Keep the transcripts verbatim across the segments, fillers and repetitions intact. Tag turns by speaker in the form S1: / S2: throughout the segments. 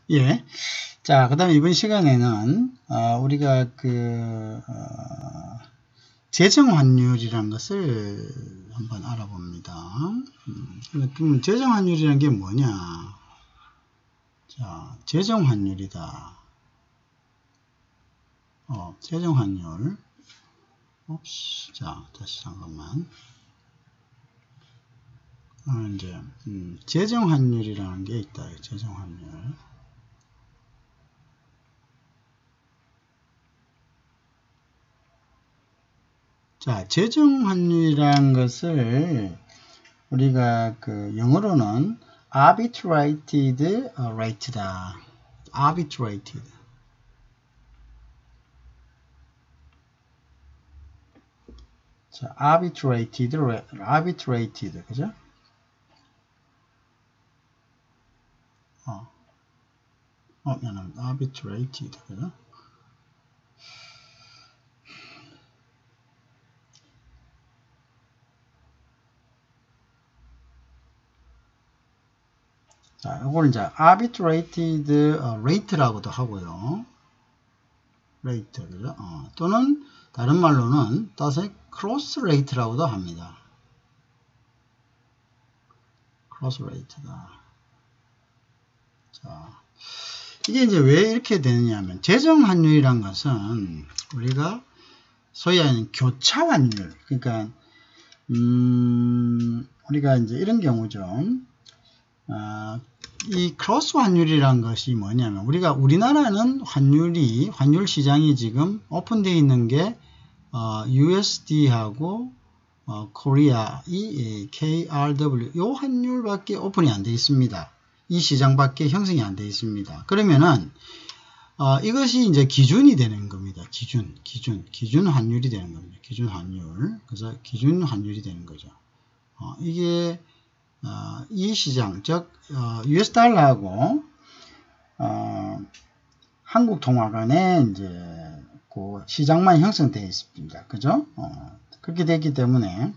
S1: 예. 자, 그 다음에 이번 시간에는, 어, 우리가 그, 어, 재정환율이라는 것을 한번 알아봅니다. 음, 그럼 재정환율이라는 게 뭐냐? 자, 재정환율이다. 어, 재정환율. 옵스. 자, 다시 잠깐만. 어, 이제, 음, 재정환율이라는 게 있다. 재정환율. 자, 재정환율이라는 것을 우리가 그 영어로는 arbitrated rate다. arbitrated. 자, arbitrated, arbitrated, 그죠? 어, 어, 미안합니다. arbitrated, 그죠? 자, 이걸 이제 arbitrated rate라고도 하고요. rate, 그죠? 어, 또는 다른 말로는 따서 cross rate라고도 합니다. cross rate다. 자, 이게 이제 왜 이렇게 되느냐면, 재정환율이란 것은 우리가 소위 하는 교차환율, 그러니까, 음, 우리가 이제 이런 경우죠. 어, 이 크로스 환율이란 것이 뭐냐면, 우리가 우리나라는 환율이, 환율 시장이 지금 오픈되어 있는 게, 어, 유에스디하고, 어, 코리아, 이 케이알더블유, 요 환율밖에 오픈이 안 되어 있습니다. 이 시장밖에 형성이 안 되어 있습니다. 그러면은, 어, 이것이 이제 기준이 되는 겁니다. 기준, 기준, 기준 환율이 되는 겁니다. 기준 환율. 그래서 기준 환율이 되는 거죠. 어, 이게, 어, 이 시장, 즉, 어, 유에스 달러하고, 어, 한국 통화 간에 이제, 그 시장만 형성되어 있습니다. 그죠? 어, 그렇게 되기 때문에,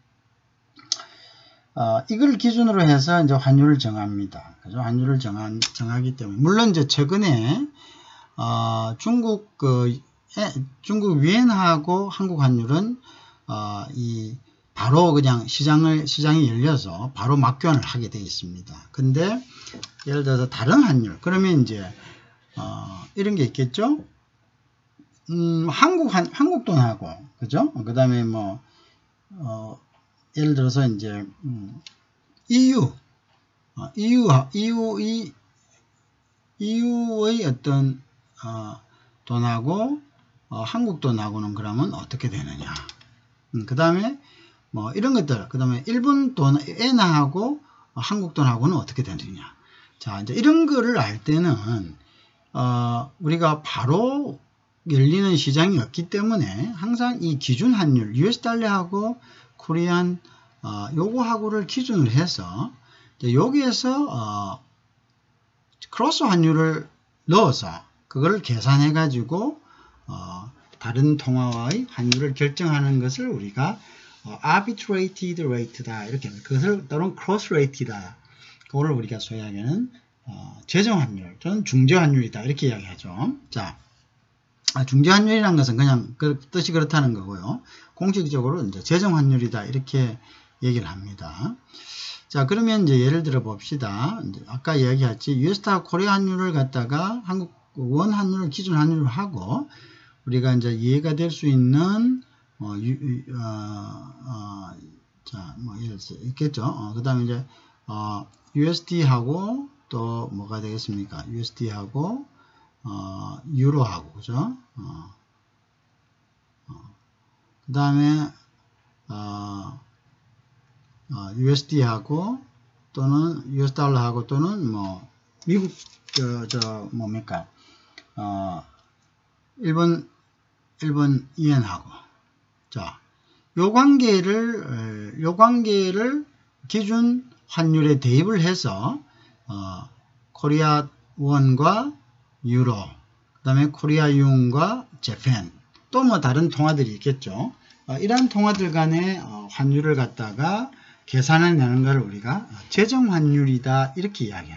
S1: 어, 이걸 기준으로 해서 이제 환율을 정합니다. 그죠? 환율을 정한, 정하기 때문에. 물론 이제 최근에, 어, 중국, 그, 에, 중국 위엔하고 한국 환율은, 어, 이, 바로 그냥 시장을, 시장이 열려서 바로 맞교환을 하게 되어 있습니다. 근데, 예를 들어서 다른 환율, 그러면 이제, 어, 이런 게 있겠죠? 음, 한국, 한, 한국 돈하고, 그죠? 그 다음에 뭐, 어, 예를 들어서 이제, 음, 이유, 어, 이유, 이유, 이, 이유의 어떤, 어, 돈하고, 어, 한국 돈하고는 그러면 어떻게 되느냐. 음, 그 다음에, 뭐, 이런 것들, 그 다음에 일본 돈, 엔화하고 어, 한국 돈하고는 어떻게 되느냐. 자, 이제 이런 거를 알 때는, 어, 우리가 바로 열리는 시장이 없기 때문에 항상 이 기준 환율, 유에스 달러하고 코리안, 어, 요거하고를 기준으로 해서, 여기에서, 어, 크로스 환율을 넣어서, 그걸 계산해 가지고, 어, 다른 통화와의 환율을 결정하는 것을 우리가 어, arbitrated rate다 이렇게 합니다. 그것을 또는 cross rate다. 그거를 우리가 소위하게는 어, 재정 환율 또는 중재 환율이다 이렇게 이야기하죠. 자, 아, 중재 환율이라는 것은 그냥 그, 뜻이 그렇다는 거고요. 공식적으로 이제 재정 환율이다 이렇게 얘기를 합니다. 자, 그러면 이제 예를 들어 봅시다. 이제 아까 이야기했지 유에스달 코리아 환율을 갖다가 한국 원 환율을 기준 환율로 하고 우리가 이제 이해가 될 수 있는 어, 유, 어, 어, 자, 뭐, 예를 들어 있겠죠. 어, 그 다음에 이제, 어, 유에스디하고 또 뭐가 되겠습니까? 유에스디하고, 어, 유로하고, 그죠? 어, 어. 그 다음에, 어, 어, 유에스디하고 또는 유에스 달러하고 또는 뭐, 미국, 저, 저, 뭡니까? 어, 일본, 일본 이엔하고, 자, 요 관계를, 요 관계를 기준 환율에 대입을 해서, 어, 코리아 원과 유로, 그 다음에 코리아 유은과 재팬, 또 뭐 다른 통화들이 있겠죠. 어, 이러한 통화들 간의 어, 환율을 갖다가 계산해내는 것을 우리가 재정 환율이다, 이렇게 이야기합니다.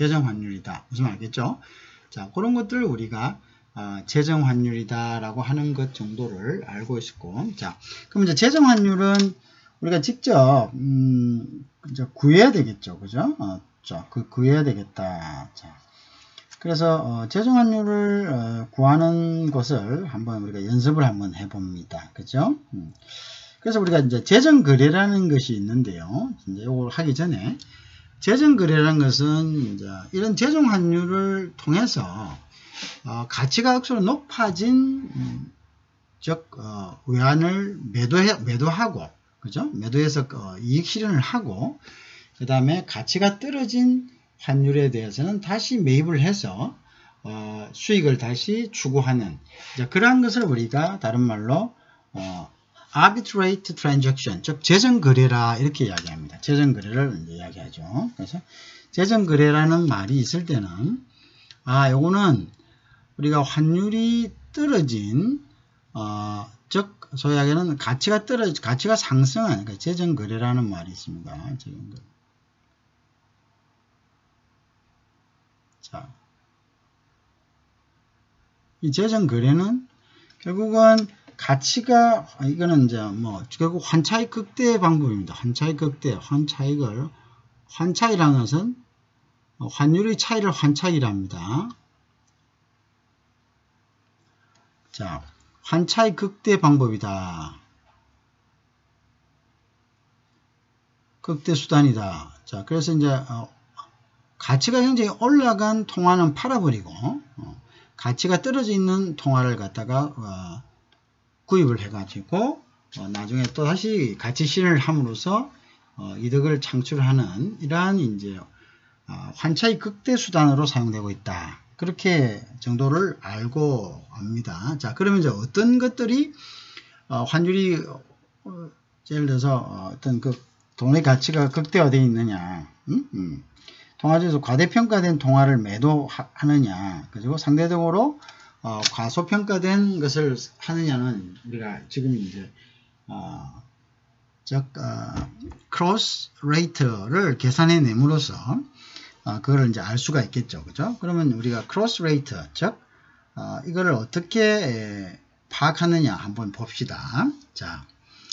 S1: 재정 환율이다. 무슨 알겠죠? 자, 그런 것들을 우리가 어, 재정 환율이다라고 하는 것 정도를 알고 있고, 자, 그럼 이제 재정 환율은 우리가 직접 음, 이제 구해야 되겠죠, 그죠? 어, 자, 그 구해야 되겠다. 자, 그래서 어, 재정 환율을 어, 구하는 것을 한번 우리가 연습을 한번 해봅니다, 그죠? 음. 그래서 우리가 이제 재정 거래라는 것이 있는데요. 이제 이걸 하기 전에 재정 거래라는 것은 이제 이런 재정 환율을 통해서 어, 가치가 억수로 높아진 음, 즉 어, 외환을 매도해 매도하고 그죠? 매도해서 어, 이익 실현을 하고 그 다음에 가치가 떨어진 환율에 대해서는 다시 매입을 해서 어, 수익을 다시 추구하는 이제 그러한 것을 우리가 다른 말로 어, arbitrage transaction, 즉 재정거래라 이렇게 이야기합니다. 재정거래를 이제 이야기하죠. 그래서 재정거래라는 말이 있을 때는 아, 요거는 우리가 환율이 떨어진 어, 즉 소위 하기에는 가치가 떨어 가치가 상승한 그러니까 재정거래라는 말이 있습니다. 재정거래. 자, 이 재정거래는 결국은 가치가 이거는 이제 뭐 결국 환차익 극대 방법입니다. 환차익 극대, 환차익을 환차익이라는 것은 환율의 차이를 환차익이랍니다. 자, 환차익 극대 방법이다. 극대 수단이다. 자, 그래서 이제 어, 가치가 굉장히 올라간 통화는 팔아버리고 어, 가치가 떨어져 있는 통화를 갖다가 어, 구입을 해가지고 어, 나중에 또 다시 가치 실현을 함으로써 어, 이득을 창출하는 이러한 이제 어, 환차익 극대 수단으로 사용되고 있다. 그렇게 정도를 알고 압니다. 자, 그러면 이제 어떤 것들이 어, 환율이 어, 예를 들어서 어, 어떤 그 돈의 가치가 극대화되어 있느냐, 음? 음. 통화에서 과대평가된 통화를 매도하느냐, 그리고 상대적으로 어, 과소평가된 것을 하느냐는 우리가 지금 이제 어, 즉 어, 크로스 레이트를 계산해 내므로써 어, 그거를 이제 알 수가 있겠죠, 그죠? 그러면 우리가 크로스 레이트, 즉 어, 이거를 어떻게 에, 파악하느냐 한번 봅시다. 자,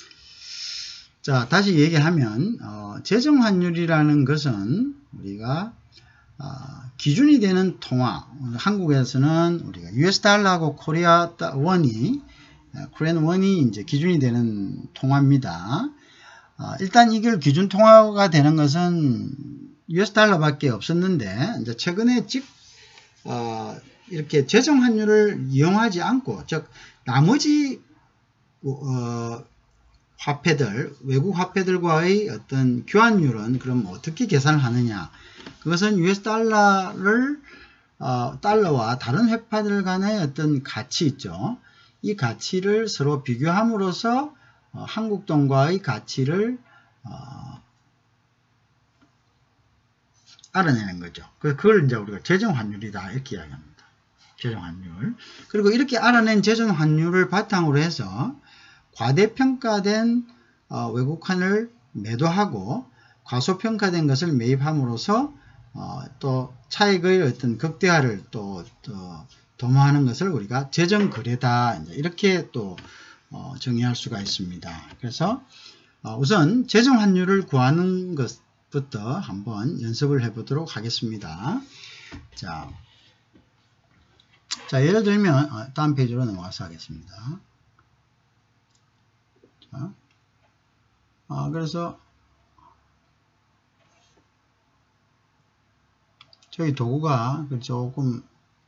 S1: 자 다시 얘기하면 어, 재정 환율이라는 것은 우리가 어, 기준이 되는 통화, 한국에서는 우리가 유에스 달러하고 코리아 원이, 코리안 원이 이제 기준이 되는 통화입니다. 어, 일단 이걸 기준 통화가 되는 것은 유에스 달러밖에 없었는데, 이제 최근에 즉, 어, 이렇게 재정 환율을 이용하지 않고, 즉, 나머지, 어, 화폐들, 외국 화폐들과의 어떤 교환율은 그럼 어떻게 계산을 하느냐. 그것은 유에스 달러를, 어, 달러와 다른 화폐들 간의 어떤 가치 있죠. 이 가치를 서로 비교함으로써 어, 한국 돈과의 가치를, 어, 알아내는 거죠. 그걸 이제 우리가 재정 환율이다. 이렇게 이야기합니다. 재정 환율. 그리고 이렇게 알아낸 재정 환율을 바탕으로 해서 과대평가된 어, 외국환을 매도하고 과소평가된 것을 매입함으로써 어, 또 차익의 어떤 극대화를 또, 또 도모하는 것을 우리가 재정거래다 이렇게 또 어, 정의할 수가 있습니다. 그래서 어, 우선 재정환율을 구하는 것부터 한번 연습을 해보도록 하겠습니다. 자, 자 예를 들면 어, 다음 페이지로 넘어가서 하겠습니다. 자, 아, 그래서 저희 도구가 조금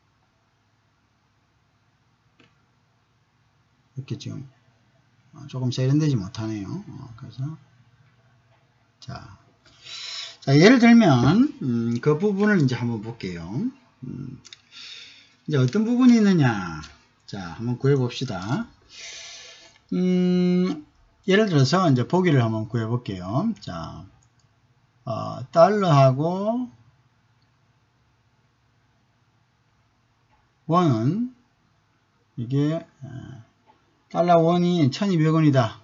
S1: 이렇게 지금 조금 세련되지 못하네요. 어, 그래서 자, 자 예를 들면 음, 그 부분을 이제 한번 볼게요. 음, 이제 어떤 부분이 있느냐? 자, 한번 구해 봅시다. 음, 예를 들어서 이제 보기를 한번 구해 볼게요. 자, 어, 달러하고 원은 이게 달러 원이 천이백 원이다.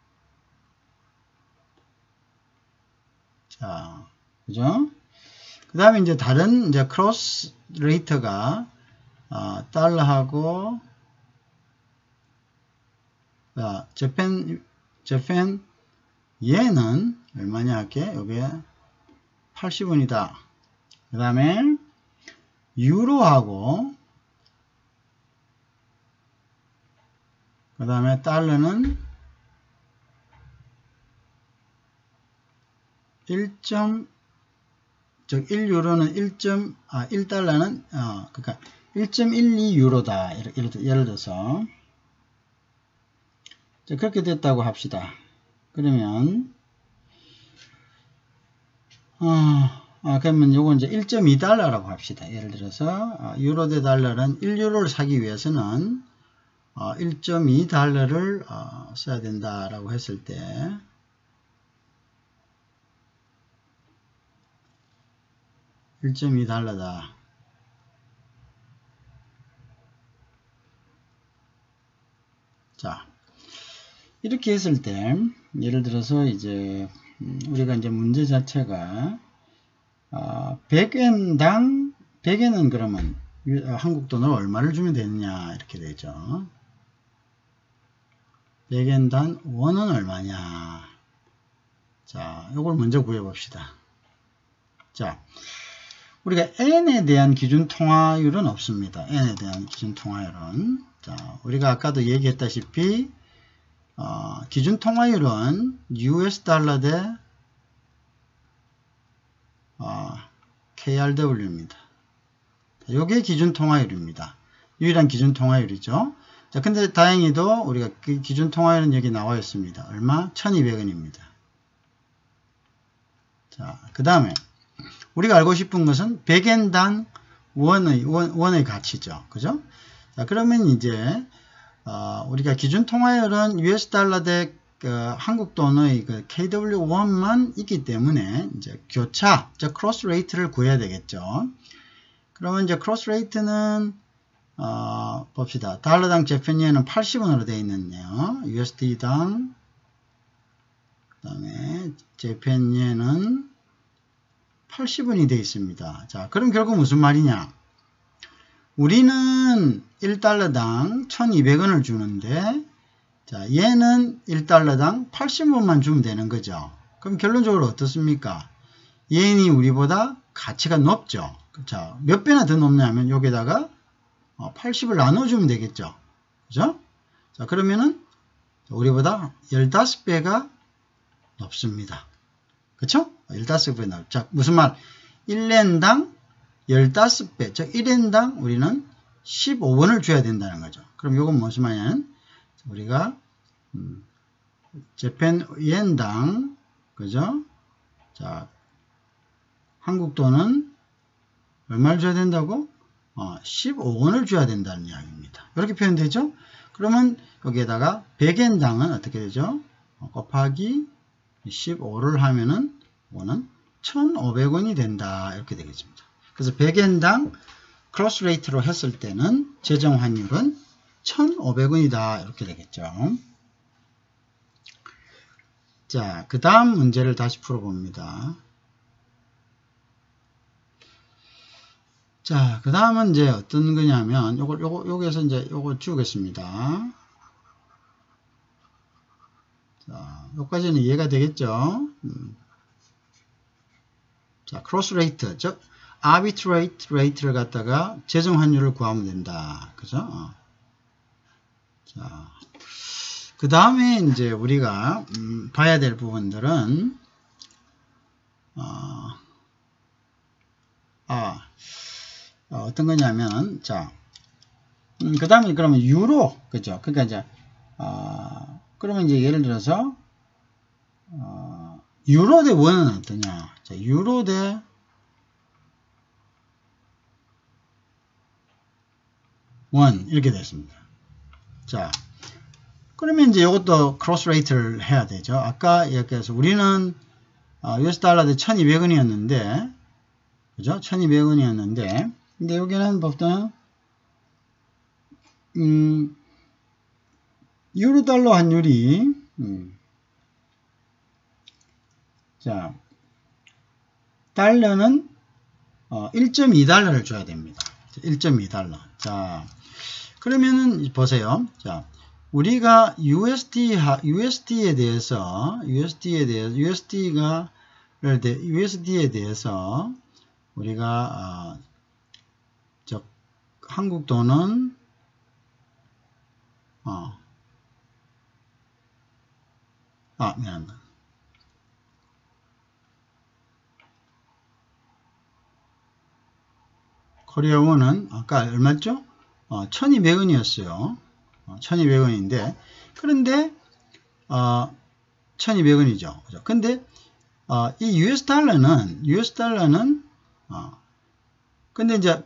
S1: 자, 그죠? 그 다음에 이제 다른 이제 크로스 레이트가 어, 달러하고 자, 재팬 재팬 얘는 얼마냐 할게. 요게 팔십 원이다. 그 다음에 유로하고 그 다음에 달러는 일. 즉 일 유로는 일. 아, 일 달러는 어, 그러니까 일 점 일이 유로다. 예를, 예를 들어서 자, 그렇게 됐다고 합시다. 그러면 어, 아, 그러면 요건 이제 일 점 이 달러라고 합시다. 예를 들어서 어, 유로 대 달러는 일 유로를 사기 위해서는 어, 일 점 이 달러를 어, 써야 된다라고 했을 때 일 점 이 달러다. 자, 이렇게 했을 때 예를 들어서 이제 우리가 이제 문제 자체가 어, 백 엔당 백 엔은 그러면 한국 돈으로 얼마를 주면 되느냐 이렇게 되죠. 백 엔당 원은 얼마냐. 자, 이걸 먼저 구해 봅시다. 자, 우리가 N에 대한 기준 통화율은 없습니다. N에 대한 기준 통화율은 자, 우리가 아까도 얘기했다시피 어, 기준 통화율은 유에스 달러 대 어, 케이알더블유입니다. 요게 기준 통화율입니다. 유일한 기준 통화율이죠. 자, 근데 다행히도 우리가 그 기준 통화율은 여기 나와 있습니다. 얼마? 천이백 원입니다. 자, 그 다음에 우리가 알고 싶은 것은 백 엔당 원의, 원, 원의 가치죠. 그죠? 자, 그러면 이제, 어, 우리가 기준 통화율은 유에스 달러 대 그 한국 돈의 그 케이더블유원만 있기 때문에 이제 교차, 즉 크로스 레이트를 구해야 되겠죠. 그러면 이제 크로스 레이트는 어, 봅시다. 달러당 재팬예는 팔십 원으로 되어 있는데요. 유에스디당 그 다음에 재팬예는 팔십 원이 되어 있습니다. 자, 그럼 결국 무슨 말이냐? 우리는 일 달러당 천이백 원을 주는데 자, 얘는 일 달러당 팔십 원만 주면 되는 거죠. 그럼 결론적으로 어떻습니까? 얘는 우리보다 가치가 높죠. 자, 몇 배나 더 높냐면 여기다가 팔십을 나눠주면 되겠죠. 그죠? 자, 그러면은 우리보다 십오 배가 높습니다. 그쵸? 십오 배 높. 자, 무슨 말? 일 엔당 십오 배, 즉 일 엔당 우리는 십오 원을 줘야 된다는 거죠. 그럼 이건 무슨 말이냐면 우리가 음, 재팬 엔당 그죠? 자, 한국 돈은 얼마를 줘야 된다고? 어, 십오 원을 줘야 된다는 이야기입니다. 이렇게 표현되죠? 그러면 여기에다가 백 엔당은 어떻게 되죠? 어, 곱하기 십오를 하면은 원은 천오백 원이 된다. 이렇게 되겠습니다. 그래서 백 엔당 크로스 레이트로 했을 때는 재정 환율은 천오백 원이다. 이렇게 되겠죠. 자, 그 다음 문제를 다시 풀어봅니다. 자, 그 다음은 이제 어떤 거냐면, 요거, 요거, 여기에서 이제 요거 지우겠습니다. 자, 여기까지는 이해가 되겠죠? 음. 자, 크로스 레이트, 즉, 아비트레이트 레이트를 갖다가 재정 환율을 구하면 된다. 그죠? 어. 자, 그 다음에 이제 우리가, 음, 봐야 될 부분들은, 어, 아, 어, 어떤 거냐면, 자, 음, 그 다음에 그러면 유로, 그죠? 그러니까 이제, 어, 그러면 이제 예를 들어서, 어, 유로 대 원은 어떠냐? 자, 유로 대 원, 이렇게 됐습니다. 자, 그러면 이제 이것도 크로스 레이트를 해야 되죠. 아까 이렇게해서 우리는, 어, 유에스 달러 대 천이백 원이었는데, 그죠? 천이백 원이었는데, 근데 여기는 보통, 음, 유로 달러 환율이, 음, 자, 달러는 어, 일 점 이 달러를 줘야 됩니다. 일 점 이 달러. 자, 그러면은 보세요. 자, 우리가 유에스디 유에스디에 대해서 유에스디에 대해서 유에스디가 유에스디에 대해서 우리가 어, 저 한국 돈은 어, 아 미안합니다. 코리아원은 아까 얼마죠? 어, 천이백 원이었어요. 어, 천이백 원인데 그런데 어, 천이백 원이죠. 그죠? 근데 어, 이 유에스 달러는 유에스 달러는 어, 근데 이제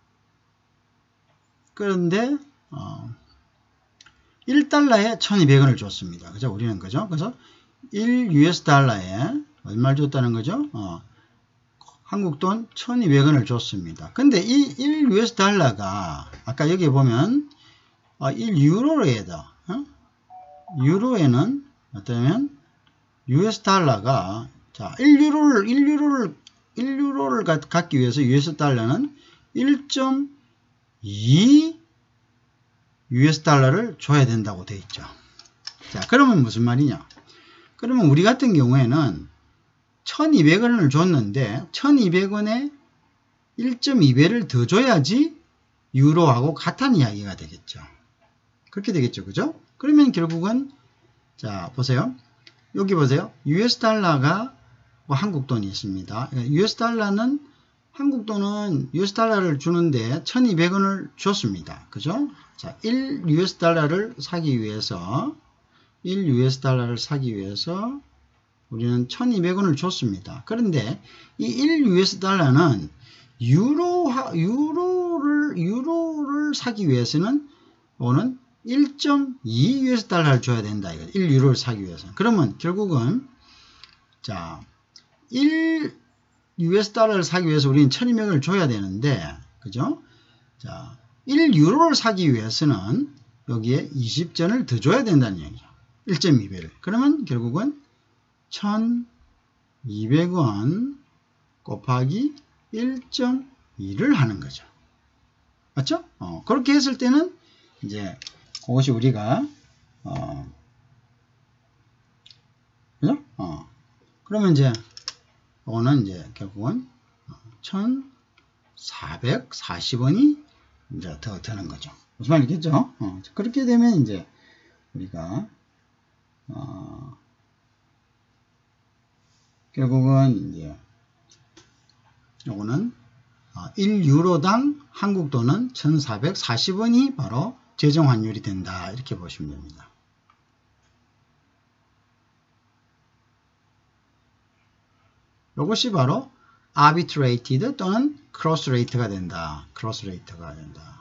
S1: 그런데 어, 일 달러에 천이백 원을 줬습니다. 그죠? 우리는 그죠? 그래서 일 유에스 달러에 얼마를 줬다는 거죠? 어, 한국 돈 천이백 원을 줬습니다. 근데 이 일 유에스 달러가 아까 여기 보면 어, 일 유로에다 어? 유로에는 어떠면 유에스 달러가 자 일 유로를 일 유로를 일 유로를 갖기 위해서 유에스 달러는 일 점 이 유에스 달러를 줘야 된다고 돼 있죠. 자, 그러면 무슨 말이냐? 그러면 우리 같은 경우에는 천이백 원을 줬는데 천이백 원에 일 점 이 배를 더 줘야지 유로하고 같은 이야기가 되겠죠. 그렇게 되겠죠. 그죠? 그러면 결국은 자, 보세요. 여기 보세요. 유에스 달러가 뭐 한국 돈이 있습니다. 유에스 달러는 한국 돈은 유에스 달러를 주는데 천이백 원을 줬습니다. 그죠? 자, 일 유에스 달러를 사기 위해서 일 유에스 달러를 사기 위해서 우리는 천이백 원을 줬습니다. 그런데 이 일 유에스 달러는 유로 유로를 유로를 사기 위해서는 오는 일 점 이 유에스 달러를 줘야 된다. 이거 일 유로를 사기 위해서. 그러면 결국은 자, 일 유에스 달러를 사기 위해서 우리는 천이백 원을 줘야 되는데 그죠? 자, 일 유로를 사기 위해서는 여기에 이십 전을 더 줘야 된다는 얘기죠. 일 점 이 배를. 그러면 결국은 천이백 원 곱하기 일 점 이를 하는 거죠. 맞죠? 어, 그렇게 했을 때는 이제 그것이 우리가 어, 그죠? 어, 그러면 이제 이거는 이제 결국은 천사백사십 원이 이제 더 드는 거죠. 무슨 말이겠죠? 어, 그렇게 되면 이제 우리가 어, 결국은 이제 요거는 일 유로당 한국 돈은 천사백사십 원이 바로 재정 환율이 된다. 이렇게 보시면 됩니다. 이것이 바로 arbitrated 또는 cross rate가 된다. cross rate가 된다.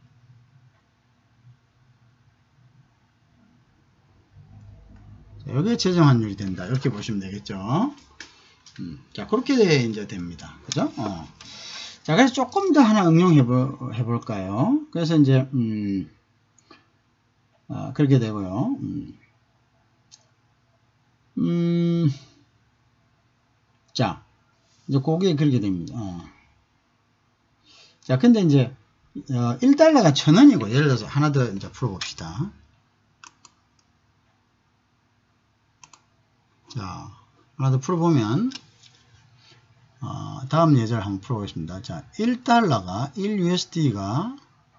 S1: 여기에 재정 환율이 된다. 이렇게 보시면 되겠죠. 음, 자, 그렇게 이제 됩니다. 그죠? 어. 자, 그래서 조금 더 하나 응용해 볼까요? 그래서 이제, 음, 아, 그렇게 되고요. 음, 음, 자, 이제 그게 그렇게 됩니다. 어. 자, 근데 이제, 어, 일 달러가 천 원이고, 예를 들어서 하나 더 이제 풀어봅시다. 자, 하나 더 풀어보면, 어, 다음 예제를 한번 풀어보겠습니다. 자, 일 달러가, 일 유에스디가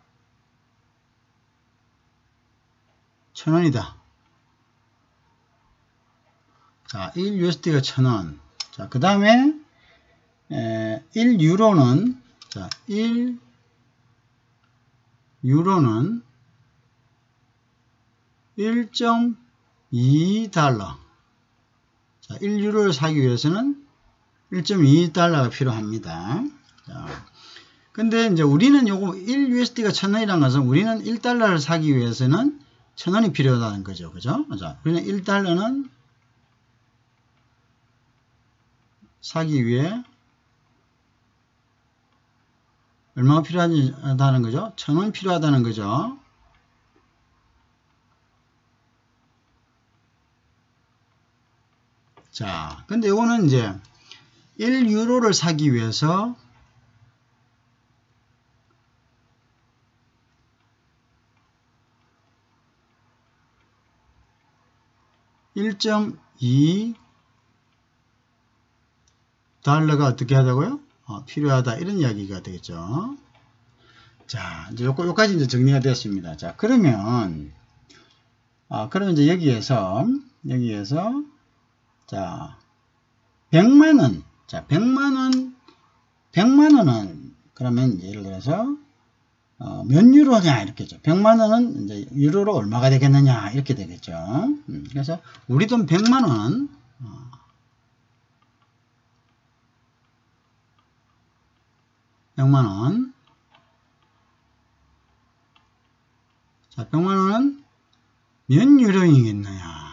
S1: 천 원이다. 자, 일 유에스디가 천 원. 자, 그 다음에, 일 유로는, 자, 일 유로는 일 점 이 달러. 자, 일 유로를 사기 위해서는 일 점 이 달러가 필요합니다. 자, 근데 이제 우리는 요거 일 유에스디가 천 원이라는 것은 우리는 일 달러를 사기 위해서는 천 원이 필요하다는 거죠. 그죠? 자, 우리는 일 달러는 사기 위해 얼마가 필요하다는 거죠? 천 원 필요하다는 거죠. 자, 근데 이거는 이제 일 유로를 사기 위해서 일 점 이 달러가 어떻게 하다고요? 어, 필요하다. 이런 이야기가 되겠죠. 자, 이제 요거, 요까지 이제 정리가 되었습니다. 자, 그러면, 아, 그러면 이제 여기에서, 여기에서, 자, 백만 원. 자, 백만 원, 백만 원은, 그러면 예를 들어서, 어, 몇 유로냐, 이렇게죠. 백만 원은 이제 유로로 얼마가 되겠느냐, 이렇게 되겠죠. 음, 그래서 우리 돈 백만 원은, 어, 백만 원. 자, 백만 원은 몇 유로이겠느냐.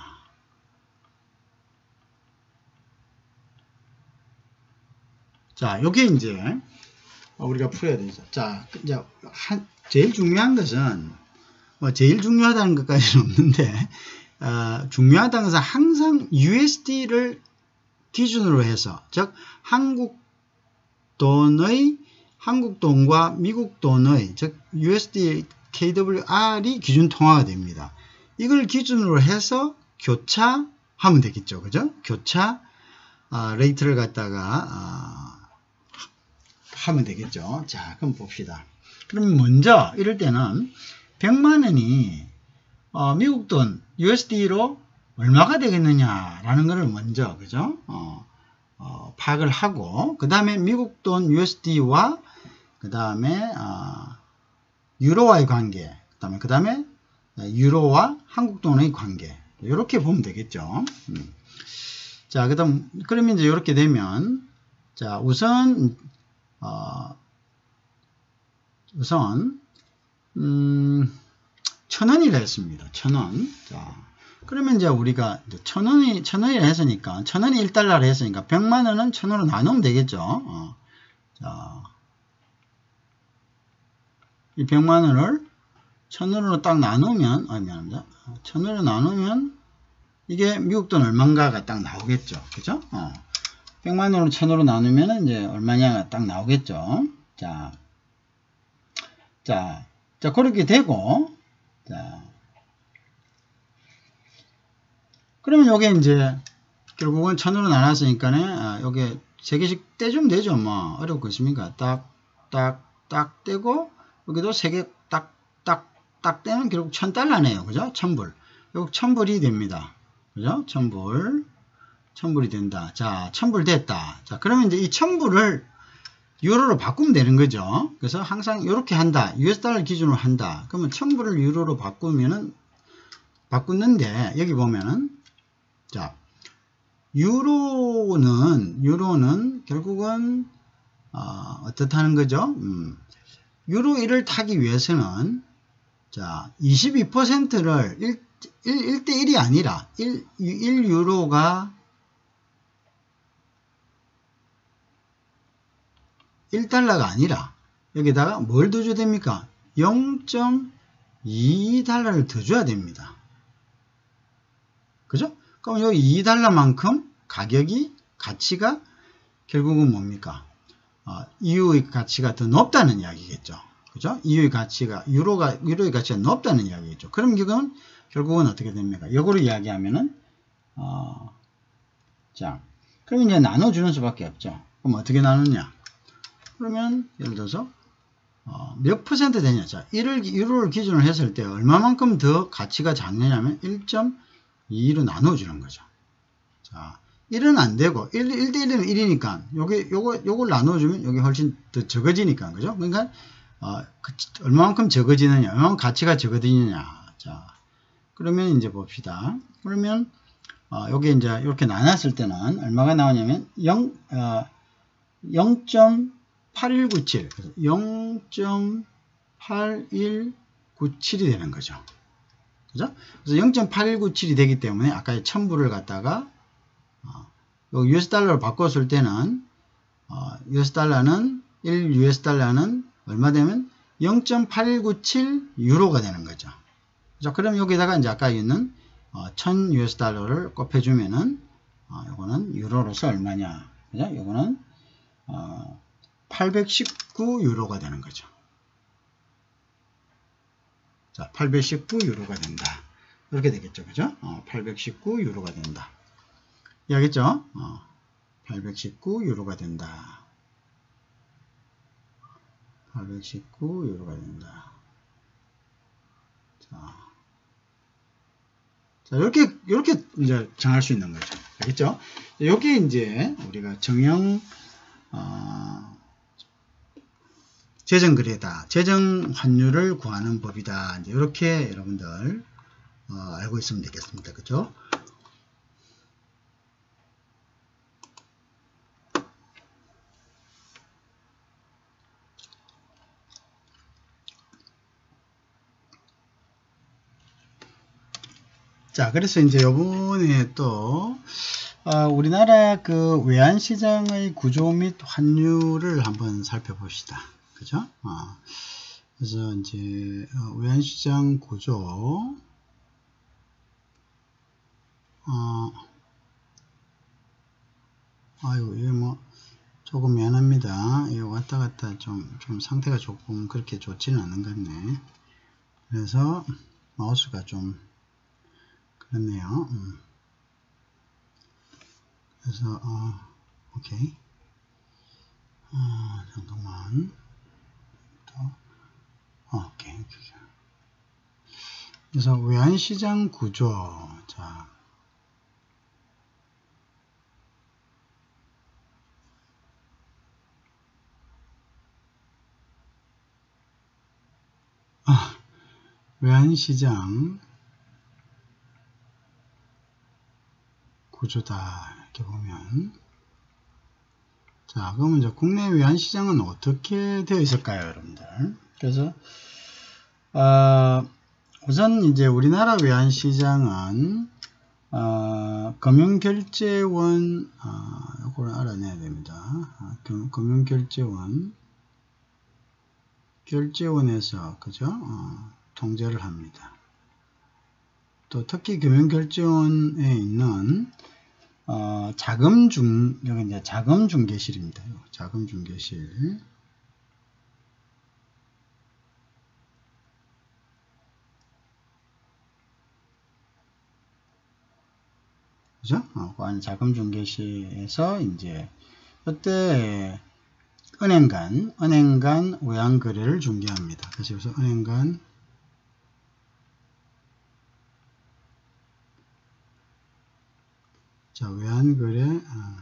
S1: 자, 요게 이제 우리가 풀어야 되죠. 자, 이제 한, 제일 중요한 것은, 뭐 제일 중요하다는 것까지는 없는데, 어, 중요하다는 것은 항상 유에스디를 기준으로 해서, 즉 한국 돈의 한국 돈과 미국 돈의 즉 유에스디 케이더블유알이 기준 통화가 됩니다. 이걸 기준으로 해서 교차하면 되겠죠. 그죠? 교차 어, 레이트를 갖다가 어, 하면 되겠죠. 자, 그럼 봅시다. 그럼 먼저 이럴 때는 백만 원이 어, 미국 돈 유에스디로 얼마가 되겠느냐라는 것을 먼저 그죠? 어, 어, 파악을 하고 그 다음에 미국 돈 유에스디와 그 다음에 어, 유로와의 관계, 그 다음에 그 다음에 유로와 한국 돈의 관계 이렇게 보면 되겠죠. 음. 자, 그다음 그러면 이제 이렇게 되면 자 우선 어, 우선 음, 천 원이라 했습니다. 천 원. 자, 그러면 이제 우리가 천 원이 천 원이라 했으니까 천 원이 일 달러라 했으니까 백만 원은 천 원으로 나누면 되겠죠. 어. 자, 이 백만 원을 천 원으로 딱 나누면 아 미안합니다. 천 원으로 나누면 이게 미국 돈 얼마인가가 딱 나오겠죠. 그죠? 어. 백만 원으로 천 원으로 나누면 이제 얼마냐가 딱 나오겠죠. 자, 자, 자 그렇게 되고, 자, 그러면 요게 이제 결국은 천 원으로 나눴으니까네, 아, 요게 세 개씩 떼주면 되죠. 뭐 어려울 거 있습니까? 딱, 딱, 딱 떼고 여기도 세 개 딱, 딱, 딱 떼면 결국 천 달러네요. 그죠? 천불. 요거 천불이 됩니다. 그죠? 천불. 천불이 된다. 자, 천불 됐다. 자, 그러면 이제 이 천불을 유로로 바꾸면 되는 거죠. 그래서 항상 이렇게 한다. 유에스 달러 기준으로 한다. 그러면 천불을 유로로 바꾸면은, 바꾸는데, 여기 보면은, 자, 유로는, 유로는 결국은, 어, 어떻다는 거죠? 음, 유로 일을 타기 위해서는, 자, 이십이 퍼센트를 일, 일 대 일이 아니라, 일, 일 유로가 일 달러가 아니라 여기다가 뭘 더 줘야 됩니까? 영 점 이 달러를 더 줘야 됩니다. 그죠? 그럼 여기 이 달러만큼 가격이 가치가 결국은 뭡니까? 어, 이유의 가치가 더 높다는 이야기겠죠. 그죠? 이유의 가치가 유로가 유로의 가치가 높다는 이야기겠죠. 그럼 결국은 결국은 어떻게 됩니까? 이거로 이야기하면은 어, 자, 그럼 이제 나눠주는 수밖에 없죠. 그럼 어떻게 나누냐? 그러면 예를 들어서 어, 몇 퍼센트 되냐? 자, 일을 유로를 기준으로 했을 때 얼마만큼 더 가치가 작느냐면 일 점 이로 나눠주는 거죠. 자, 일은 안 되고 일 대 일은 일이니까 요게 요거 요걸 나눠주면 여기 훨씬 더 적어지니까 그죠? 그러니까 어, 그, 얼마만큼 적어지느냐, 얼마만큼 가치가 적어지느냐. 자, 그러면 이제 봅시다. 그러면 어, 요게 이제 이렇게 나눴을 때는 얼마가 나오냐면 영 어, 영 점 팔일구칠 영 점 팔일구칠이 되는 거죠. 그죠? 그래서 영 점 팔일구칠이 되기 때문에 아까 천불을 갖다가 어, 유에스 달러로 바꿨을 때는 어, 유에스 달러는 일 유에스 달러는 얼마 되면 영 점 팔일구칠 유로가 되는 거죠. 그죠? 그럼 여기다가 이제 아까 있는 어, 천 유에스 달러를 곱해주면은 어, 요거는 유로로서 얼마냐? 그죠? 요거는 어, 팔백십구 유로가 되는 거죠. 자, 팔백십구 유로가 된다. 이렇게 되겠죠. 그죠? 어, 팔백십구 유로가 된다. 이해하겠죠? 어, 팔백십구 유로가 된다. 팔백십구 유로가 된다. 자, 자, 이렇게, 이렇게 이제 정할 수 있는 거죠. 알겠죠? 여기 이제 우리가 정형, 어, 재정거래다. 재정 환율을 구하는 법이다. 이제 이렇게 여러분들, 어, 알고 있으면 되겠습니다. 그죠? 자, 그래서 이제 요번에 또, 어, 우리나라 그 외환시장의 구조 및 환율을 한번 살펴봅시다. 그죠? 어, 그래서 이제, 어, 외환시장 구조, 어, 아이고, 이게 뭐, 조금 미안합니다. 이거 왔다 갔다 좀, 좀 상태가 조금 그렇게 좋지는 않은 것 같네. 그래서, 마우스가 좀, 그렇네요. 음. 그래서 어, 오케이. 어, 잠깐만. 또, 어, 오케이. 그래서 외환시장 구조. 자, 아, 외환시장 구조다. 이렇게 보면. 자, 그러면 이제 국내 외환시장은 어떻게 되어 있을까요, 여러분들? 그래서, 어, 우선 이제 우리나라 외환시장은, 어, 금융결제원, 어, 이걸 알아내야 됩니다. 어, 금융결제원, 결제원에서, 그죠? 어, 통제를 합니다. 또 특히 금융결제원에 있는 어, 자금중, 여기 이제 자금중개실입니다. 자금중개실. 그죠? 어, 그 안에 자금중개실에서 이제, 그때 은행 간, 은행 간 외환거래를 중개합니다. 그래서 여기서 은행 간 자, 외환거래, 어,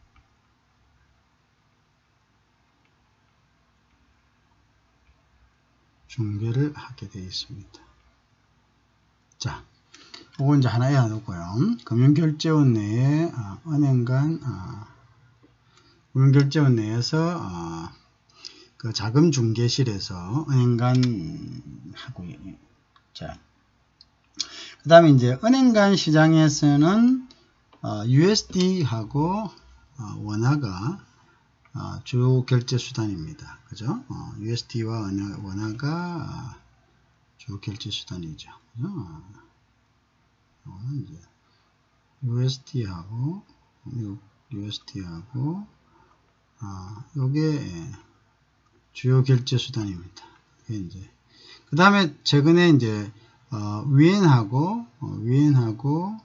S1: 중개를 하게 되어 있습니다. 자, 이거 이제 하나 외워놓고요. 금융결제원 내에, 어, 은행 간, 어, 금융결제원 내에서, 어, 그 자금중개실에서 은행 간 하고, 자, 그 다음에 이제 은행 간 시장에서는 어, 유에스디하고 어, 원화가 어, 주요 결제 수단입니다. 그죠? 어, 유에스디와 원화, 원화가 어, 주요 결제 수단이죠. 그죠? 어, 이제 유에스디하고 유에스디하고 어, 요게 주요 결제 수단입니다. 이제 그 다음에 최근에 이제 어, 위엔하고 어, 위엔하고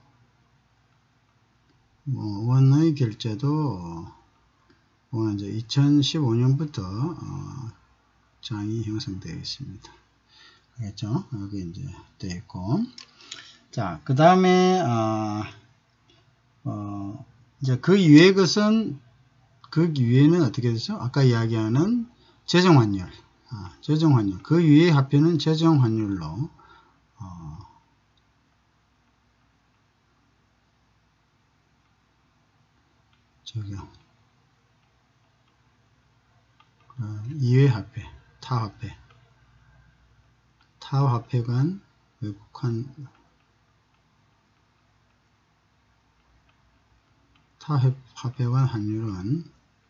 S1: 뭐 원의 결제도 어, 이제 이천십오 년부터 어, 장이 형성되어 있습니다. 알겠죠? 여기 이제 되어 있고, 자, 그 다음에 어, 어, 이제 그 이외의 것은 그 이외에는 어떻게 되죠? 아까 이야기하는 재정환율, 아, 재정환율. 그 위의 화폐는 재정환율로 어, 저기요. 어, 이외 화폐, 타 화폐, 타 화폐 간 외국환, 타 화폐 간 환율은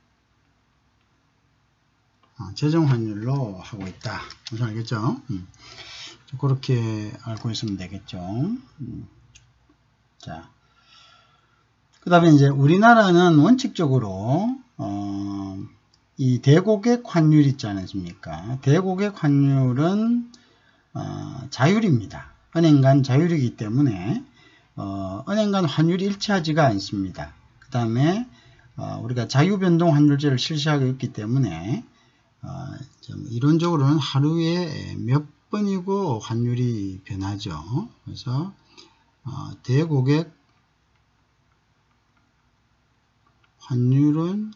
S1: 어, 재정환율로 하고 있다. 무슨 알겠죠? 음. 그렇게 알고 있으면 되겠죠. 음. 자, 그 다음에 이제 우리나라는 원칙적으로 어, 이 대고객 환율 있지 않습니까? 대고객 환율은 어, 자율입니다. 은행 간 자율이기 때문에 어, 은행 간 환율이 일치하지가 않습니다. 그 다음에 어, 우리가 자유변동 환율제를 실시하고 있기 때문에 어, 좀 이론적으로는 하루에 몇 번이고 환율이 변하죠. 그래서 어, 대고객 환율은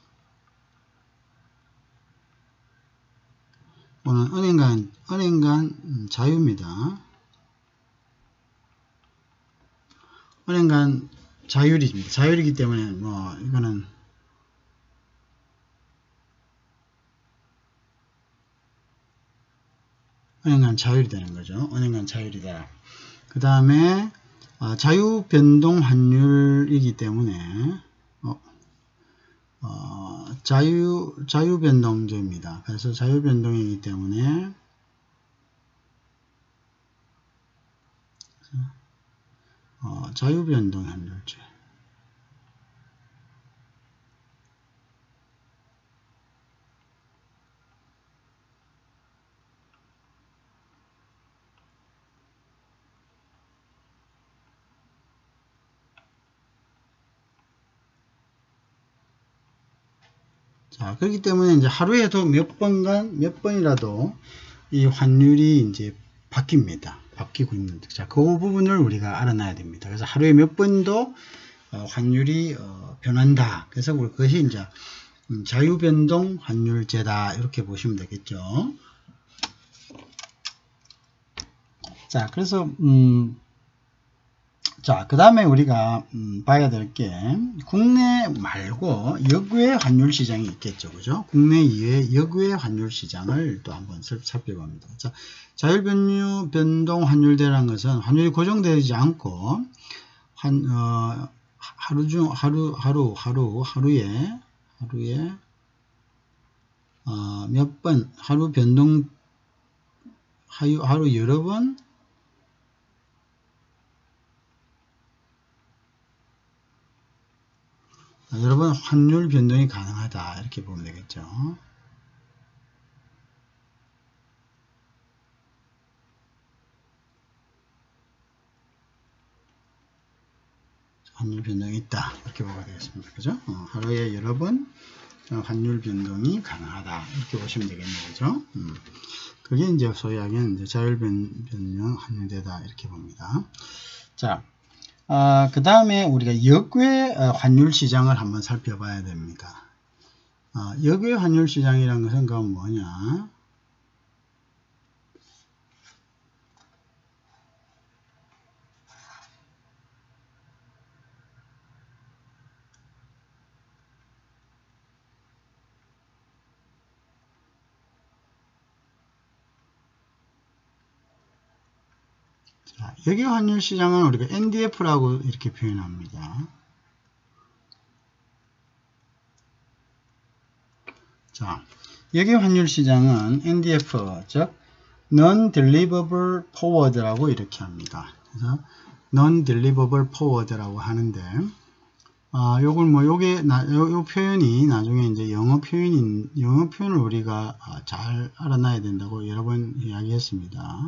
S1: 오늘 은행 간, 은행 간 자유입니다. 은행 간 자율입니다. 자율이기 때문에 뭐 이거는 은행 간 자율이 되는 거죠. 은행 간 자율이다. 그 다음에 어, 자유 변동 환율이기 때문에 어, 어, 자유 자유 변동제입니다. 그래서 자유 변동이기 때문에 어, 자유 변동 환율제. 자, 그렇기 때문에 이제 하루에도 몇 번간, 몇 번이라도 이 환율이 이제 바뀝니다. 바뀌고 있는데. 자, 그 부분을 우리가 알아놔야 됩니다. 그래서 하루에 몇 번도 어, 환율이 어, 변한다. 그래서 그것이 이제 음, 자유변동 환율제다. 이렇게 보시면 되겠죠. 자, 그래서, 음, 자, 그 다음에 우리가 음, 봐야 될 게 국내 말고 역외 환율 시장이 있겠죠. 그죠? 국내 이외 역외 환율 시장을 또 한번 살펴봅니다. 자, 자율변유 변동 환율대라는 것은 환율이 고정되지 않고 한, 어, 하루 중 하루 하루 하루 하루에 하루에 어, 몇 번 하루 변동 하루, 하루 여러 번 여러분 환율 변동이 가능하다 이렇게 보면 되겠죠. 환율 변동이 있다 이렇게 보게 되겠습니다. 그죠? 어, 하루에 여러 번 환율 변동이 가능하다 이렇게 보시면 되겠네요. 그죠? 음. 그게 이제 소위 하기는 이제 자율 변동 환율제다 이렇게 봅니다. 자, 아, 그 다음에 우리가 역외 환율 시장을 한번 살펴봐야 됩니다. 아, 역외 환율 시장이라는 것은 그건 뭐냐? 자, 역외 환율 시장은 우리가 엔디에프라고 이렇게 표현합니다. 자, 역외 환율 시장은 엔디에프, 즉 Non-Deliverable Forward라고 이렇게 합니다. 그래서 Non-Deliverable Forward라고 하는데, 아, 요걸 뭐 요게 나, 요, 요 표현이 나중에 이제 영어 표현인 영어 표현을 우리가 잘 알아놔야 된다고 여러 번 이야기했습니다.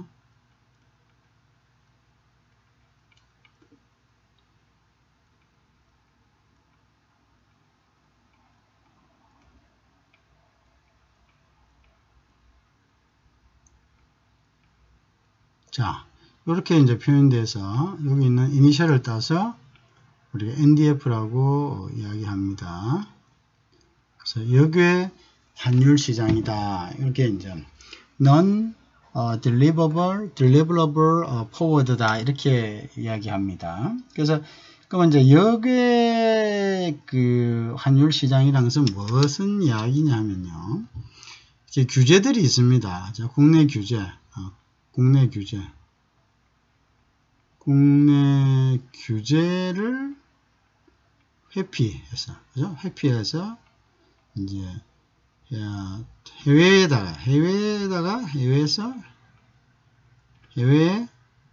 S1: 자, 이렇게 이제 표현돼서 여기 있는 이니셜을 따서 우리가 엔디에프라고 이야기합니다. 그래서 역외 환율 시장이다. 이렇게 이제 non 어, deliverable, deliverable 어, forward다 이렇게 이야기합니다. 그래서 그러면 이제 역외 그 환율 시장이라는 것은 무슨 이야기냐면요. 이제 규제들이 있습니다. 자, 국내 규제, 어, 국내 규제, 국내 규제를 회피해서, 그죠? 회피해서 이제 해외에다가 해외에다가 해외에서 해외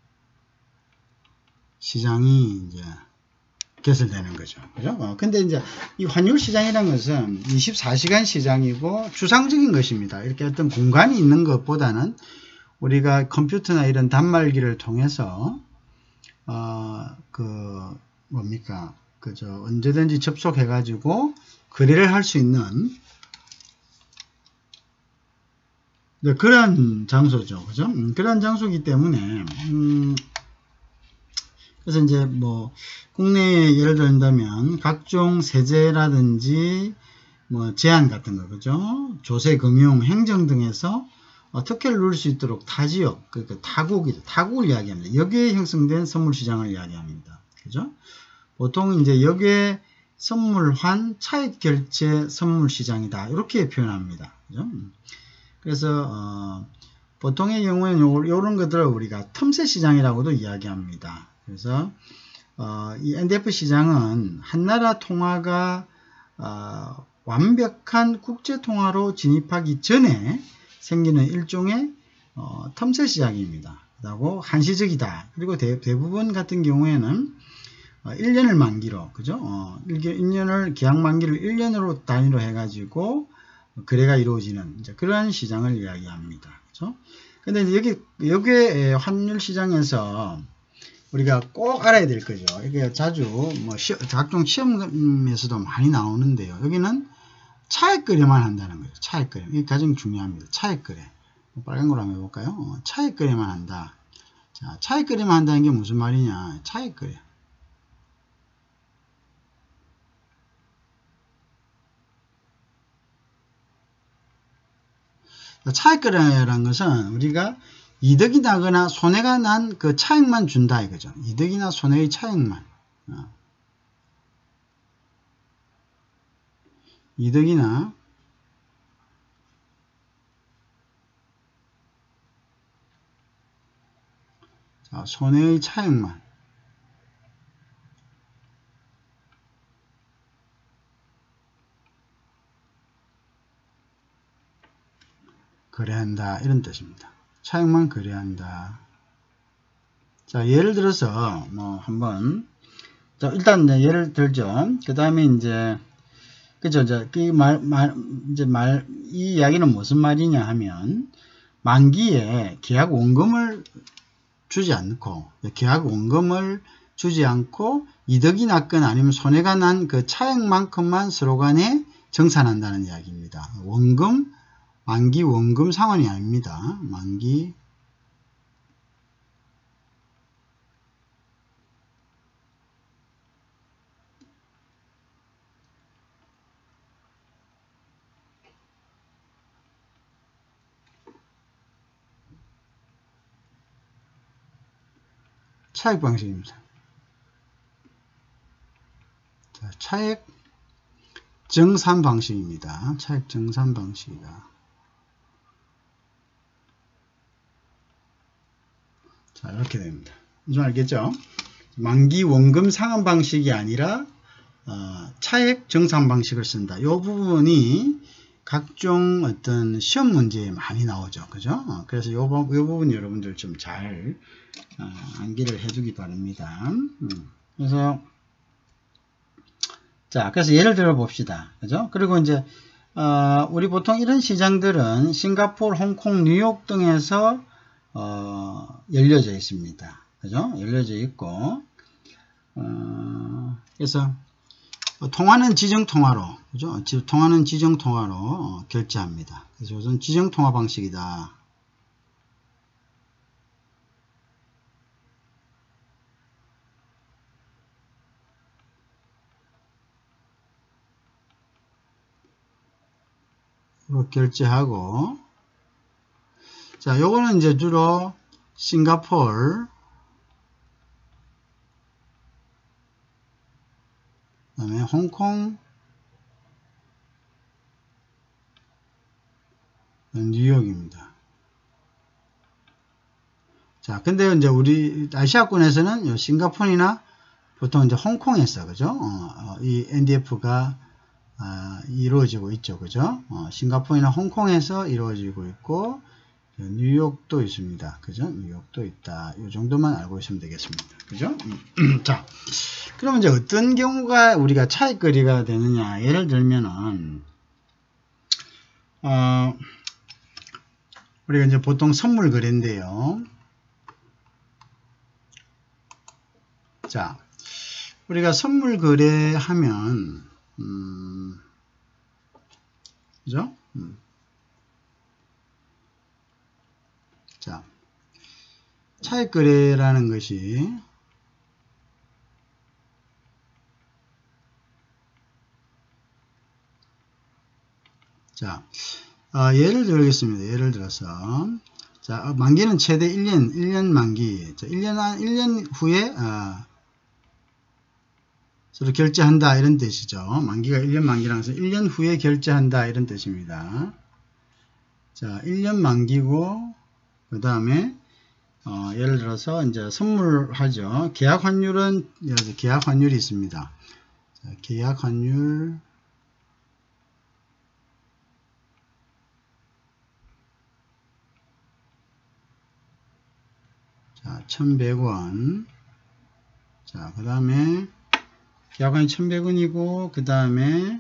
S1: 시장이 이제 개설되는 거죠. 그죠? 어, 근데 이제 이 환율 시장이라는 것은 이십사 시간 시장이고 추상적인 것입니다. 이렇게 어떤 공간이 있는 것보다는 우리가 컴퓨터나 이런 단말기를 통해서 어, 그 뭡니까 그저 언제든지 접속해 가지고 거래를 할 수 있는 네, 그런 장소죠. 그죠? 음, 그런 장소이기 때문에 음, 그래서 이제 뭐 국내에 예를 들면 각종 세제라든지 뭐 제한 같은 거 그죠? 조세, 금융, 행정 등에서 어, 특혜를 누릴 수 있도록 타지역, 그러니까 타국이죠. 타국을 이야기합니다. 여기에 형성된 선물 시장을 이야기합니다. 그죠? 보통 이제 여기에 선물환 차익 결제 선물 시장이다. 이렇게 표현합니다. 그죠? 그래서 어, 보통의 경우에는 요, 요런 것들을 우리가 틈새 시장이라고도 이야기합니다. 그래서 어, 이 엔디에프 시장은 한나라 통화가 어, 완벽한 국제 통화로 진입하기 전에 생기는 일종의 어, 틈새 시장입니다. 그리고 한시적이다. 그리고 대, 대부분 같은 경우에는 어, 일 년을 만기로 그죠? 어, 일 년을 계약 만기를 일 년으로 단위로 해가지고 거래가 이루어지는 이제 그런 시장을 이야기합니다. 그죠? 근데 여기 여기에 환율 시장에서 우리가 꼭 알아야 될 거죠. 이게 자주 뭐 시, 각종 시험에서도 많이 나오는데요. 여기는 차익 거래만 한다는 거죠. 차익 거래. 이게 가장 중요합니다. 차익 거래. 빨간 거로 한번 해볼까요? 어, 차익 거래만 한다. 자, 차익 거래만 한다는 게 무슨 말이냐? 차익 거래. 차익 거래라는 것은 우리가 이득이 나거나 손해가 난 그 차익만 준다 이거죠. 이득이나 손해의 차익만. 어. 이득이나 자, 손해의 차익만. 거래한다 이런 뜻입니다. 차익만 거래한다. 자, 예를 들어서 뭐 한번 자, 일단 네, 예를 들죠. 그 다음에 이제 그죠? 이제 그 말, 말 이제 말 이 이야기는 무슨 말이냐 하면 만기에 계약 원금을 주지 않고 계약 원금을 주지 않고 이득이 났거나 아니면 손해가 난 그 차액만큼만 서로 간에 정산한다는 이야기입니다. 원금 만기 원금 상환이 아닙니다. 만기 차액 방식입니다. 자, 차액 정산 방식입니다. 차액 정산 방식이다. 자, 이렇게 됩니다. 좀 알겠죠? 만기 원금 상환 방식이 아니라 어, 차액 정산 방식을 쓴다. 이 부분이 각종 어떤 시험 문제에 많이 나오죠. 그죠? 어, 그래서 이 부분 여러분들 좀 잘 어, 암기를 해두기 바랍니다. 음, 그래서 자, 그래서 예를 들어 봅시다. 그죠? 그리고 이제 어, 우리 보통 이런 시장들은 싱가포르, 홍콩, 뉴욕 등에서 어, 열려져 있습니다. 그죠? 열려져 있고 어, 그래서 통화는 지정통화로, 그죠? 통화는 지정통화로 어, 결제합니다. 그래서 우선 지정통화 방식이다. 결제하고, 자, 요거는 이제 주로 싱가포르, 그 다음에 홍콩, 뉴욕입니다. 자, 근데 이제 우리 아시아권에서는 요 싱가포르나 보통 이제 홍콩에서, 그죠? 어, 어, 이 엔디에프가 어, 이루어지고 있죠. 그죠? 어, 싱가포르나 홍콩에서 이루어지고 있고, 뉴욕도 있습니다. 그죠? 뉴욕도 있다. 이 정도만 알고 있으면 되겠습니다. 그죠? 자, 그러면 이제 어떤 경우가 우리가 차익거래가 되느냐? 예를 들면은, 어, 우리가 이제 보통 선물 거래인데요. 자, 우리가 선물 거래하면, 음, 그죠? 음. 자, 차익 거래라는 것이, 자, 어, 예를 들겠습니다. 예를 들어서, 자, 만기는 최대 일 년, 일 년 만기. 자, 일 년, 일 년 후에, 어, 서로 결제한다. 이런 뜻이죠. 만기가 일 년 만기라서 일 년 후에 결제한다. 이런 뜻입니다. 자, 일 년 만기고, 그 다음에, 어, 예를 들어서, 이제 선물하죠. 계약 환율은, 예를 들어서 계약 환율이 있습니다. 자, 계약 환율, 자, 천백 원. 자, 그 다음에, 계약원이 천백 원이고, 그 다음에,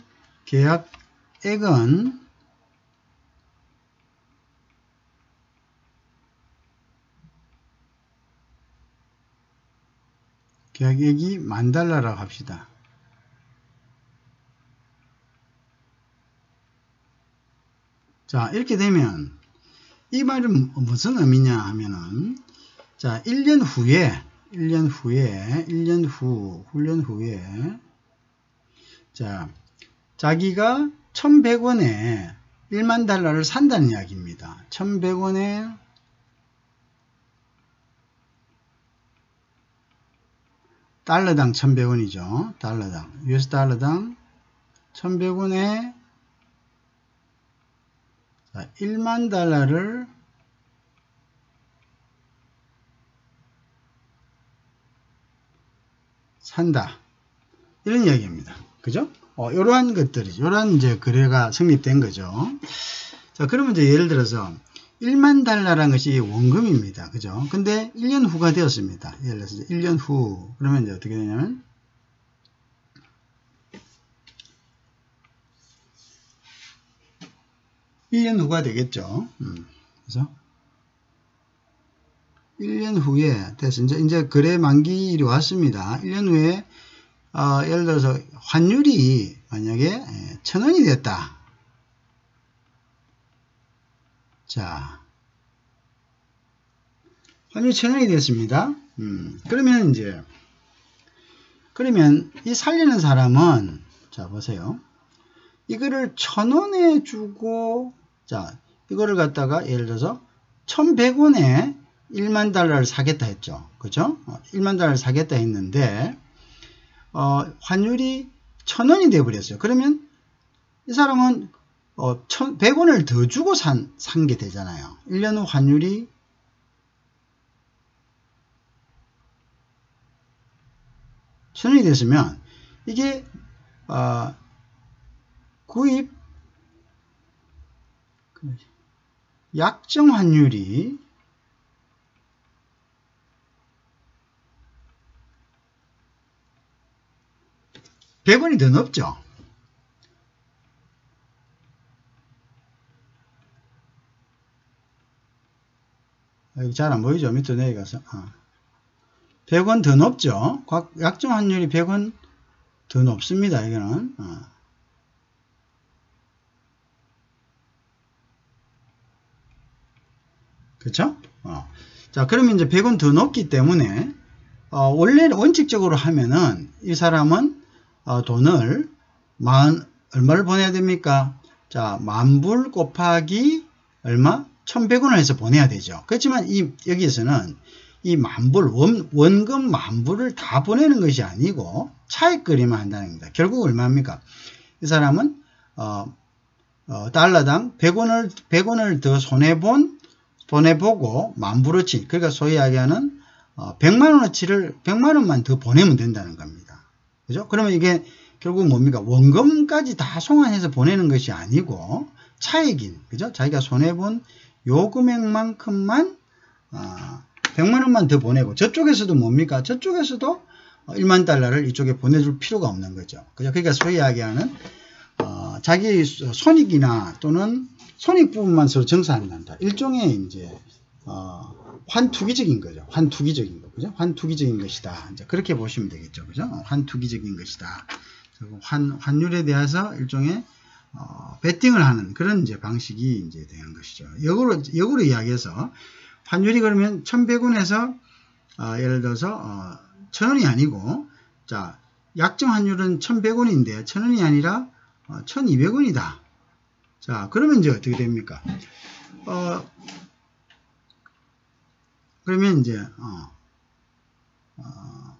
S1: 계약액은, 계약액이 만 달러라고 합시다. 자, 이렇게 되면, 이 말은 무슨 의미냐 하면은, 자, 일 년 후에, 일 년 후에, 일 년 후, 일 년 후에, 자, 자기가 천백 원에 일만 달러를 산다는 이야기입니다. 천백 원에 달러당 천백 원이죠. 달러당. 유에스 달러당 천백 원에 자, 일만 달러를 산다. 이런 이야기입니다. 그죠? 어, 요러한 것들이죠. 요러한 이제 거래가 성립된 거죠. 자, 그러면 이제 예를 들어서 일만 달러라는 것이 원금입니다. 그죠? 근데 일 년 후가 되었습니다. 예를 들어서 일 년 후. 그러면 이제 어떻게 되냐면, 일 년 후가 되겠죠. 음, 그래서 일 년 후에 됐어. 이제, 이제 거래 만기일이 왔습니다. 일 년 후에, 어, 예를 들어서 환율이 만약에 천 원이 됐다. 자, 환율이 천 원이 됐습니다. 음, 그러면 이제, 그러면 이 살리는 사람은, 자, 보세요. 이거를 천 원에 주고, 자, 이거를 갖다가 예를 들어서 천백 원에 일만 달러를 사겠다 했죠. 그죠? 일만 달러를 사겠다 했는데, 어, 환율이 천 원이 돼버렸어요. 그러면 이 사람은 어, 백 원을 더 주고 산, 산 게 되잖아요. 일 년 후 환율이 천 원이 됐으면 이게 어, 구입 약정 환율이 백 원이 더 높죠. 잘 안 보이죠? 밑으로 내려가서. 어. 백 원 더 높죠. 약정 환율이 백 원 더 높습니다. 이거는. 어. 그쵸? 어. 자, 그러면 이제 백 원 더 높기 때문에, 어, 원래 원칙적으로 하면은 이 사람은 어, 돈을 만, 얼마를 보내야 됩니까? 자, 만불 곱하기 얼마? 천백 원을 해서 보내야 되죠. 그렇지만 이, 여기에서는 이 만불, 원, 원금 만불을 다 보내는 것이 아니고 차익거래만 한다는 겁니다. 결국 얼마입니까? 이 사람은, 어, 어, 달러당 백 원을, 백 원을 더 손해본, 보내보고 만불어치, 그러니까 소위 이야기하는 어, 백만 원어치를, 백만 원만 더 보내면 된다는 겁니다. 그죠? 그러면 이게 결국 뭡니까? 원금까지 다 송환해서 보내는 것이 아니고 차익인, 그죠? 자기가 손해본 요 금액만큼만 어, 백만 원만 더 보내고, 저쪽에서도 뭡니까? 저쪽에서도 일만 달러를 이쪽에 보내줄 필요가 없는 거죠. 그죠? 그러니까 소위 이야기하는 어, 자기 손익이나 또는 손익 부분만 서로 정산한다. 일종의 이제 어, 환투기적인 거죠. 환투기적인 거, 그죠? 환투기적인 것이다. 이제 그렇게 보시면 되겠죠, 그죠? 환투기적인 것이다. 환 환율에 대해서 일종의 어, 베팅을 하는 그런 이제 방식이 이제 되는 것이죠. 역으로 역으로 이야기해서 환율이 그러면 천백 원에서 어, 예를 들어서 어, 천 원이 아니고, 자, 약정 환율은 천백 원인데 천 원이 아니라 어, 천이백 원이다. 자, 그러면 이제 어떻게 됩니까? 어, 그러면 이제 어, 어,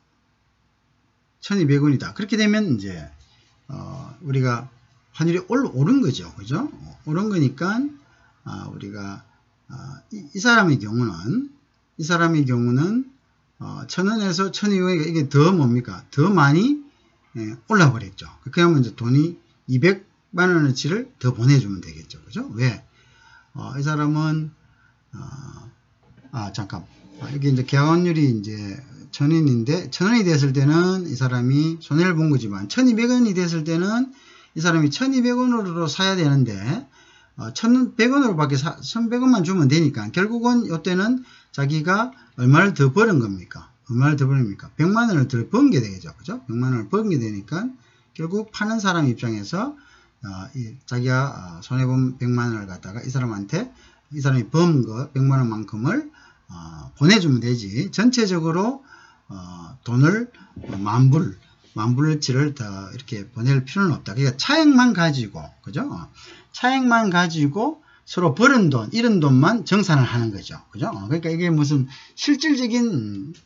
S1: 천이백 원이다. 그렇게 되면 이제 어, 우리가 환율이 올, 오른 거죠, 그죠? 오른 거니까 어, 우리가 어, 이, 이 사람의 경우는 이 사람의 경우는 어, 천 원에서 천이백 원이니까 이게 더 뭡니까? 더 많이 예, 올라 버렸죠. 그렇게 하면 이제 돈이 이백만 원어치를 더 보내주면 되겠죠, 그죠? 왜? 어, 이 사람은 어, 아 잠깐 아, 여기 이제 계약환율이 이제 천 원인데 천 원이 됐을 때는 이 사람이 손해를 본 거지만 천이백 원이 됐을 때는 이 사람이 천이백 원으로 사야 되는데 어, 천백 원으로 밖에 사, 천백 원만 주면 되니까 결국은 이때는 자기가 얼마를 더 벌은 겁니까? 얼마를 더 벌입니까? 백만 원을 더 번 게 되겠죠, 그죠? 백만 원을 번 게 되니까 결국 파는 사람 입장에서 어, 이, 자기가 어, 손해본 백만 원을 갖다가 이 사람한테 이 사람이 번 거 백만 원만큼을 어, 보내주면 되지. 전체적으로 어, 돈을 만불, 만불치를 더 이렇게 보낼 필요는 없다. 그러니까 차액만 가지고, 그죠? 차액만 가지고 서로 벌은 돈, 잃은 돈만 정산을 하는 거죠. 그죠? 그러니까 이게 무슨 실질적인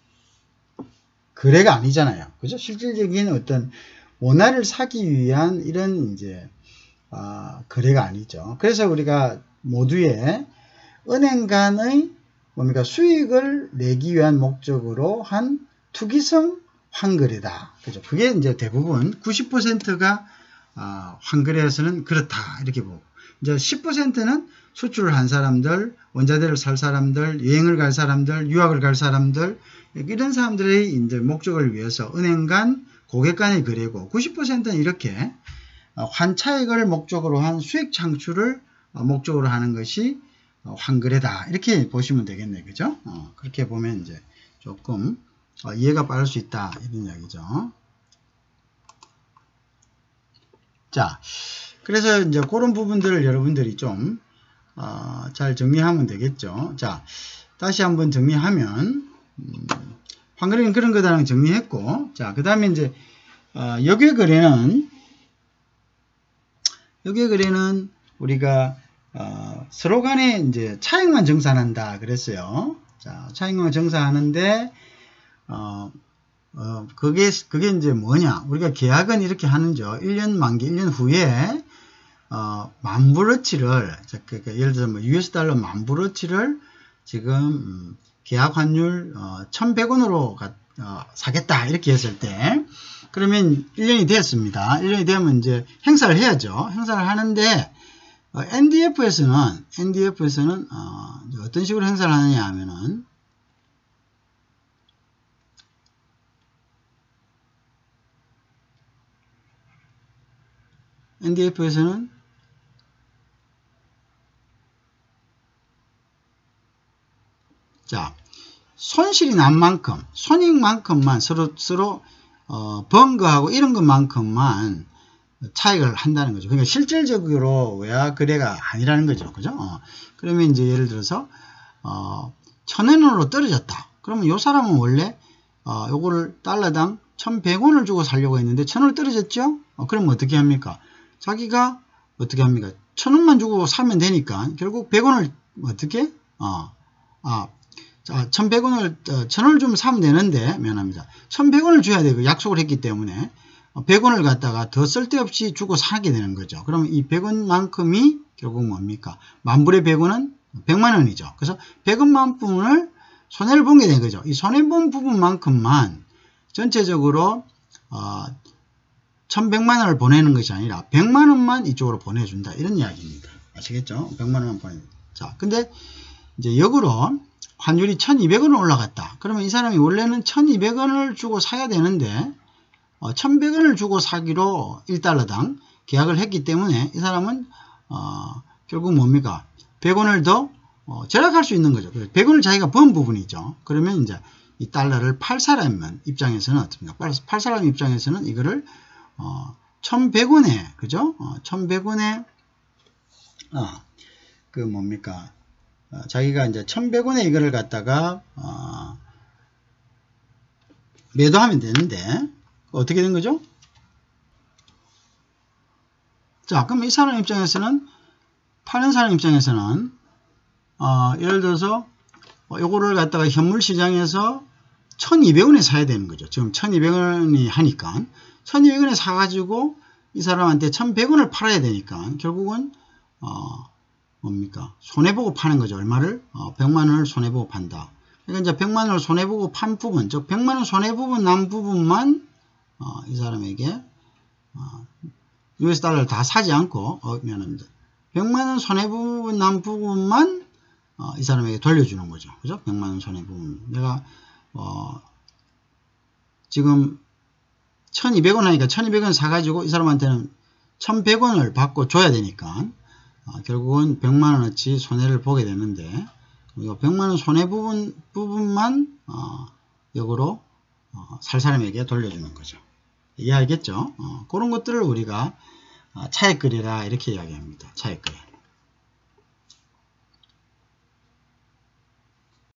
S1: 거래가 아니잖아요. 그죠? 실질적인 어떤 원화를 사기 위한 이런 이제 어, 거래가 아니죠. 그래서 우리가 모두의 은행 간의 뭡니까? 수익을 내기 위한 목적으로 한 투기성 환거래다. 그죠? 그게 이제 대부분 구십 퍼센트가 어, 환거래에서는 그렇다. 이렇게 보고. 이제 십 퍼센트는 수출을 한 사람들, 원자재를 살 사람들, 여행을 갈 사람들, 유학을 갈 사람들, 이런 사람들의 이제 목적을 위해서 은행 간, 고객 간의 거래고, 구십 퍼센트는 이렇게 환차익을 목적으로 한 수익 창출을 목적으로 하는 것이 환거래다. 이렇게 보시면 되겠네요. 그죠? 어, 그렇게 보면 이제 조금 어, 이해가 빠를 수 있다. 이런 이야기죠. 자, 그래서 이제 그런 부분들을 여러분들이 좀, 어, 잘 정리하면 되겠죠. 자, 다시 한번 정리하면, 음, 환거래는 그런 거다라는 정리했고, 자, 그 다음에 이제, 어, 역외거래는, 역외거래는 우리가, 어, 서로 간에 이제 차익만 정산한다. 그랬어요. 자, 차익만 정산하는데, 어, 어, 그게, 그게 이제 뭐냐. 우리가 계약은 이렇게 하는죠. 일 년 만기, 일 년 후에, 어, 만불어치를, 그러니까 예를 들어서 뭐 유에스 달러 만불어치를 지금, 음, 계약 환율, 어, 천백 원으로 가, 어, 사겠다. 이렇게 했을 때, 그러면 일 년이 되었습니다. 일 년이 되면 이제 행사를 해야죠. 행사를 하는데, 어, 엔디에프에서는, 엔디에프에서는, 어, 어떤 식으로 행사를 하느냐 하면은, 엔디에프에서는 자, 손실이 난 만큼, 손익만큼만 서로, 서로, 어, 번거하고 이런 것만큼만 차익을 한다는 거죠. 그러니까 실질적으로 외화 거래가 아니라는 거죠. 그죠? 어, 그러면 이제 예를 들어서, 어, 천 원으로 떨어졌다. 그러면 요 사람은 원래, 어, 요거를 달러당 천백 원을 주고 살려고 했는데 천 원을 떨어졌죠? 어, 그럼 어떻게 합니까? 자기가 어떻게 합니까? 천 원만 주고 사면 되니까 결국 백 원을 어떻게? 어, 아, 자, 천백 원을, 천 원을 좀 사면 되는데, 미안합니다. 천백 원을 줘야 되고 약속을 했기 때문에, 백 원을 갖다가 더 쓸데없이 주고 사게 되는 거죠. 그러면 이 백 원만큼이 결국 뭡니까? 만불의 백 원은 백만 원이죠. 그래서 백 원만큼을 손해를 본 게 된 거죠. 이 손해본 부분만큼만 전체적으로, 어, 천백만 원을 보내는 것이 아니라 백만 원만 이쪽으로 보내준다. 이런 이야기입니다. 아시겠죠? 백만 원만 보내준다. 자, 근데 이제 역으로 환율이 천이백 원 올라갔다. 그러면 이 사람이 원래는 천이백 원을 주고 사야 되는데 어, 천백 원을 주고 사기로 일 달러당 계약을 했기 때문에 이 사람은 어, 결국 뭡니까? 백 원을 더 어, 절약할 수 있는 거죠. 백 원을 자기가 번 부분이죠. 그러면 이제 이 달러를 팔 사람 입장에서는 어떻습니까? 팔 사람 입장에서는 이거를 어, 천백 원에 그죠? 어, 천백 원에 어, 그 뭡니까? 어, 자기가 이제 천백 원에 이거를 갖다가 어, 매도하면 되는데 어떻게 된 거죠? 자, 그럼 이 사람 입장에서는 파는 사람 입장에서는 어, 예를 들어서 어, 요거를 갖다가 현물 시장에서 천이백 원에 사야 되는 거죠. 지금 천이백 원이 하니까 천이백 원에 사가지고 이 사람한테 천백 원을 팔아야 되니까 결국은 어, 뭡니까? 손해보고 파는 거죠. 얼마를? 어, 백만 원을 손해보고 판다. 그러니까 이제 백만 원을 손해보고 판 부분, 즉 백만 원 손해보고 난 부분만 어, 이 사람에게 어, 유에스 달러를 다 사지 않고 어, 미안합니다. 백만 원 손해보고 난 부분만 어, 이 사람에게 돌려주는 거죠. 그죠? 백만 원 손해보면 내가 어, 지금 천이백 원 하니까 천이백 원 사가지고 이 사람한테는 천백 원을 받고 줘야 되니까 어, 결국은 백만 원어치 손해를 보게 되는데 이 백만 원 손해 부분, 부분만 어, 역으로 어, 살 사람에게 돌려주는 거죠. 이해하겠죠? 어, 그런 것들을 우리가 어, 차액거래라 이렇게 이야기합니다. 차액거래.